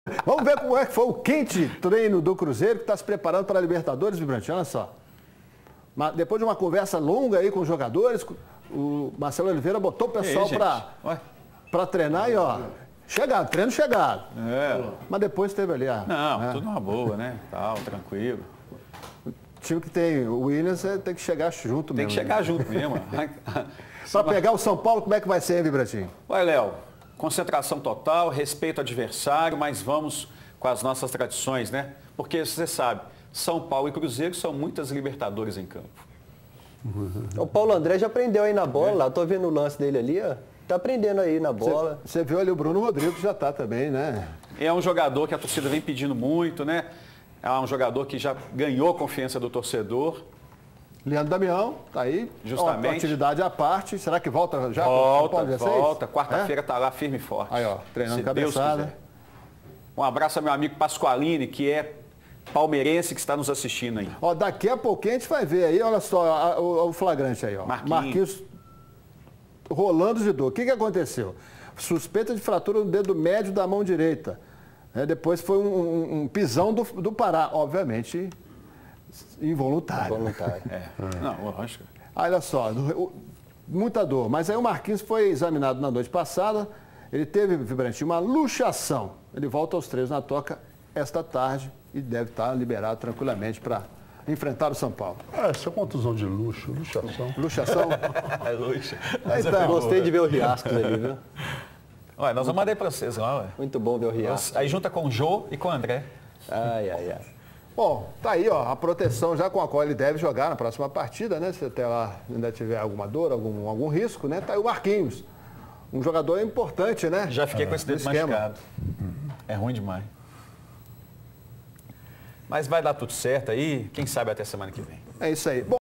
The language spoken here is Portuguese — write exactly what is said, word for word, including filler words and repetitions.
Vamos ver como é que foi o quente treino do Cruzeiro, que está se preparando para a Libertadores, Vibrante. Olha só. Mas depois de uma conversa longa aí com os jogadores, o Marcelo Oliveira botou o pessoal para treinar e, ó, chegado, treino chegado. É. Mas depois teve ali a... Não, né? tudo numa boa, né? Tal, tranquilo. O time que tem o Williams tem que chegar junto tem mesmo. Tem que chegar né? junto mesmo. Para pegar o São Paulo, como é que vai ser, hein, Vibrantinho? Vai, Léo. Concentração total, respeito ao adversário, mas vamos com as nossas tradições, né? Porque você sabe, São Paulo e Cruzeiro são muitas Libertadores em campo. O Paulo André já aprendeu aí na bola, é. lá, tô vendo o lance dele ali, ó. Tá aprendendo aí na bola. Você viu ali o Bruno Rodrigues que já tá também, né? É um jogador que a torcida vem pedindo muito, né? É um jogador que já ganhou a confiança do torcedor. Leandro Damião, tá aí. Justamente. Ó, atividade à parte. Será que volta já? Volta, volta. Quarta-feira é? tá lá firme e forte. Aí, ó, treinando cabeçada. Um abraço ao meu amigo Pasqualini, que é palmeirense, que está nos assistindo aí. Ó, daqui a pouquinho a gente vai ver aí, olha só, a, a, o, o flagrante aí, ó. Marquinhos. Marquinhos rolando de dor. O que, que aconteceu? Suspeita de fratura no dedo médio da mão direita. É, depois foi um, um, um pisão do, do Pará, obviamente involuntário. Involuntário. É. Não, lógico. Olha só, muita dor. Mas aí o Marquinhos foi examinado na noite passada. Ele teve, Vibrante, uma luxação. Ele volta aos treinos na toca esta tarde e deve estar liberado tranquilamente para enfrentar o São Paulo. É, essa é contusão de luxo, luxação. Luxação? É luxo. Então, gostei de ver o Riascos ali, viu? Ué, nós vamos mandar para vocês lá, ué. Muito bom ver o Riascos. Aí junta com o Jô e com o André. Ai, ai, ai. Bom, tá aí, ó, a proteção já com a qual ele deve jogar na próxima partida, né? Se até lá ainda tiver alguma dor, algum, algum risco, né? Tá aí o Marquinhos. Um jogador importante, né? Já fiquei com esse dedo machucado. É ruim demais. Mas vai dar tudo certo aí, quem sabe até semana que vem. É isso aí. Bom,